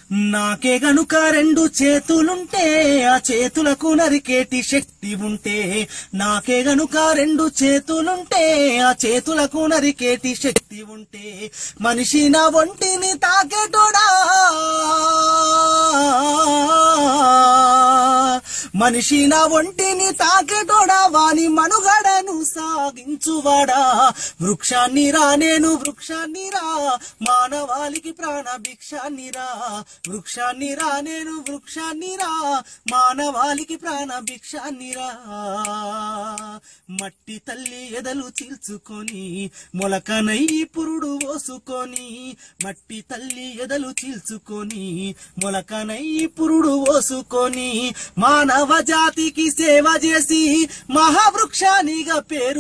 నాకే గనుక రెండు చేతులుంటే ఆ చేతులకు నరికేటి శక్తి ఉంటే, నాకే గనుక రెండు చేతులుంటే ఆ చేతులకు నరికేటి శక్తి ఉంటే, మనిషి నా ఒంటిని తాకేటోడా, మనిషి నా ఒంటిని తాకేటోడా, వాని మనుగడను సాగించువాడా. వృక్షాన్ని రా నేను వృక్షాన్ని రా, మానవాళికి ప్రాణ భిక్షాన్ని రా. వృక్షాన్ని రా నేను వృక్షాన్ని రా, మానవాళికి ప్రాణ భిక్షాన్ని రా. మట్టి తల్లి ఎదలు చీల్చుకొని మొలకనై పురుడు పోసుకొని, మట్టి తల్లి ఎదలు చీల్చుకొని మొలకనై పురుడు పోసుకొని, మానవ జాతికి సేవ చేసి మహావృక్షానిగా పేరు